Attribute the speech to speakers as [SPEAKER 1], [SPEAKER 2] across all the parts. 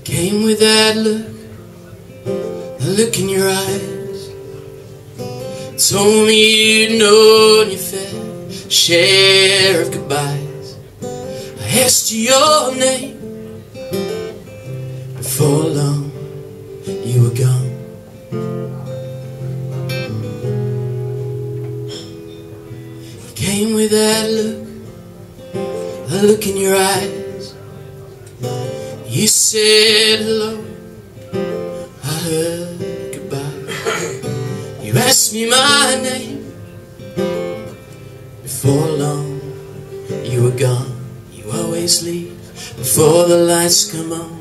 [SPEAKER 1] Came with that look in your eyes. Told me you'd known your fair share of goodbyes. I asked you your name. Before long, you were gone. You came with that look in your eyes. You said hello, I heard goodbye. You asked me my name. Before long, you were gone. You always leave before the lights come on.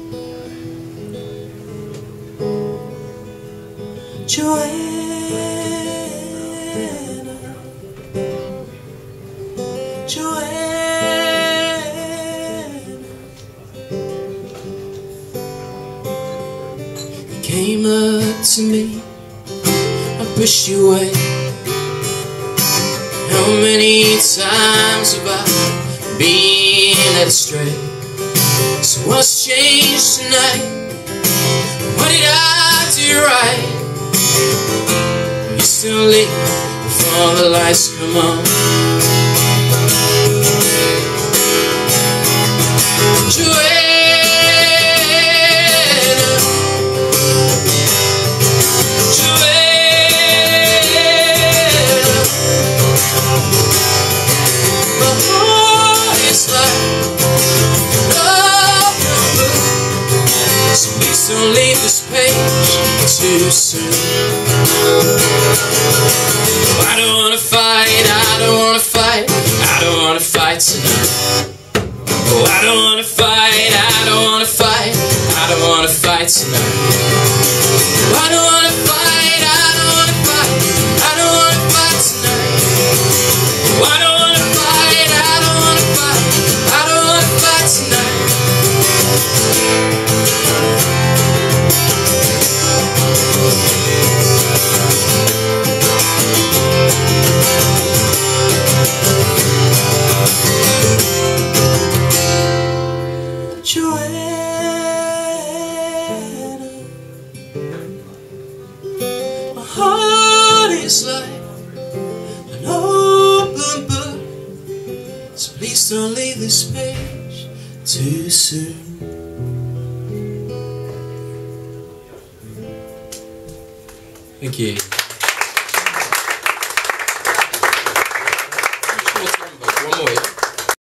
[SPEAKER 1] Joanna, Joanna, you came up to me, I pushed you away. How many times have I been led astray? So what's changed tonight? What did I do right? You still leave before the lights come on. Joanna, don't leave this page too soon. I don't wanna fight, I don't wanna fight, I don't wanna fight tonight. Oh, I don't wanna fight, I don't wanna fight, I don't wanna fight tonight. I don't wanna fight, I don't wanna fight, I don't wanna fight tonight. I don't wanna fight, I don't wanna fight, I don't wanna fight tonight. Joanna, my heart is like an open book, so please don't leave this page too soon. Thank you.